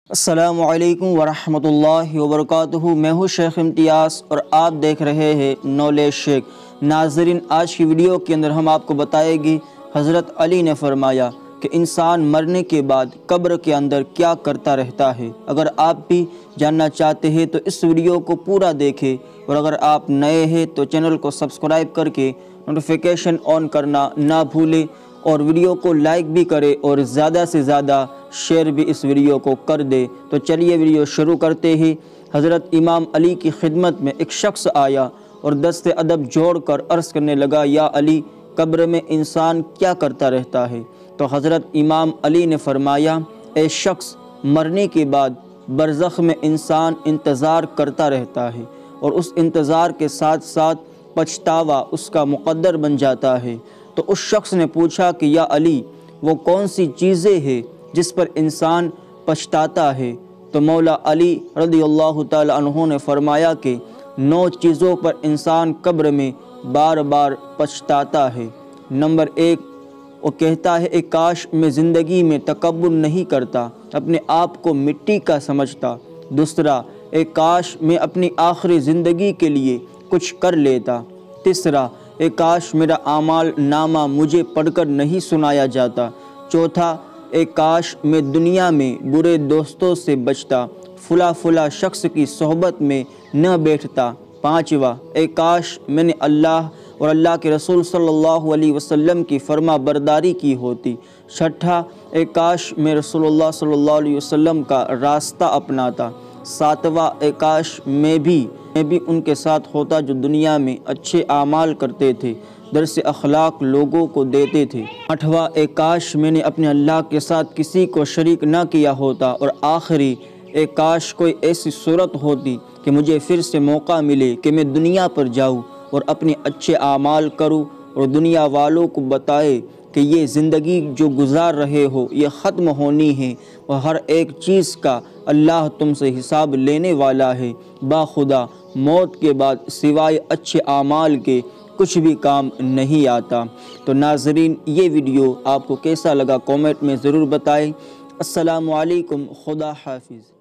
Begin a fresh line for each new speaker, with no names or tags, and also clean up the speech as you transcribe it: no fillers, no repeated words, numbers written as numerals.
السلام علیکم ورحمۃ اللہ وبرکاتہ۔ میں ہوں شیخ امتیاز اور آپ دیکھ رہے ہیں نالج شیخ۔ ناظرین، آج کی ویڈیو کے اندر ہم آپ کو بتائیں گے حضرت علی نے فرمایا کہ انسان مرنے کے بعد قبر کے اندر کیا کرتا رہتا ہے۔ اگر آپ بھی جاننا چاہتے ہیں تو اس ویڈیو کو پورا دیکھیں، اور اگر آپ نئے ہیں تو چینل کو سبسکرائب کر کے نوٹیفیکیشن آن کرنا نہ بھولیں، اور ویڈیو کو لائک بھی کرے اور زیادہ سے زیادہ شیئر بھی اس ویڈیو کو کر دے۔ تو چلیے ویڈیو شروع کرتے ہی۔ حضرت امام علی کی خدمت میں ایک شخص آیا اور دست ادب جوڑ کر عرض کرنے لگا، یا علی، قبر میں انسان کیا کرتا رہتا ہے؟ تو حضرت امام علی نے فرمایا، اے شخص، مرنے کے بعد برزخ میں انسان انتظار کرتا رہتا ہے، اور اس انتظار کے ساتھ ساتھ پچھتاوا اس کا مقدر بن جاتا ہے۔ تو اس شخص نے پوچھا کہ یا علی، وہ کون سی چیزیں ہیں جس پر انسان پچھتاتا ہے؟ تو مولا علی رضی اللہ تعالی عنہ نے فرمایا کہ 9 چیزوں پر انسان قبر میں بار بار پچھتاتا ہے۔ نمبر 1، وہ کہتا ہے، اے کاش میں زندگی میں تکبر نہیں کرتا، اپنے آپ کو مٹی کا سمجھتا۔ دوسرا، اے کاش میں اپنی آخری زندگی کے لیے کچھ کر لیتا۔ تیسرا، اے کاش میرا اعمال نامہ مجھے پڑھ کر نہیں سنایا جاتا۔ چوتھا، اے کاش میں دنیا میں برے دوستوں سے بچتا، فلاں شخص کی صحبت میں نہ بیٹھتا۔ پانچواں، اے کاش میں نے اللہ اور اللہ کے رسول صلی اللہ علیہ وسلم کی فرما برداری کی ہوتی۔ چھٹا، اے کاش میں رسول اللہ صلی اللہ علیہ وسلم کا راستہ اپناتا۔ ساتواں، اے کاش میں بھی ان کے ساتھ ہوتا جو دنیا میں اچھے اعمال کرتے تھے، درس اخلاق لوگوں کو دیتے تھے۔ آٹھواں، اے کاش میں نے اپنے اللہ کے ساتھ کسی کو شریک نہ کیا ہوتا۔ اور آخری، اے کاش کوئی ایسی صورت ہوتی کہ مجھے پھر سے موقع ملے کہ میں دنیا پر جاؤں اور اپنے اچھے اعمال کروں، اور دنیا والوں کو بتائے کہ یہ زندگی جو گزار رہے ہو یہ ختم ہونی ہے، اور ہر ایک چیز کا اللہ تم سے حساب لینے والا ہے۔ باخدا موت کے بعد سوائے اچھے اعمال کے کچھ بھی کام نہیں آتا۔ تو ناظرین، یہ ویڈیو آپ کو کیسا لگا کامنٹ میں ضرور بتائیں۔ السلام علیکم، خدا حافظ۔